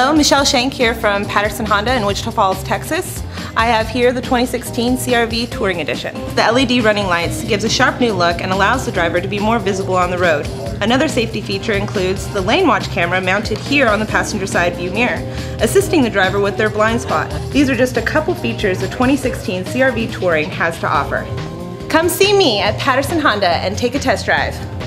Hello, Michelle Shank here from Patterson Honda in Wichita Falls, Texas. I have here the 2016 CR-V Touring Edition. The LED running lights gives a sharp new look and allows the driver to be more visible on the road. Another safety feature includes the lane watch camera mounted here on the passenger side view mirror, assisting the driver with their blind spot. These are just a couple features the 2016 CR-V Touring has to offer. Come see me at Patterson Honda and take a test drive.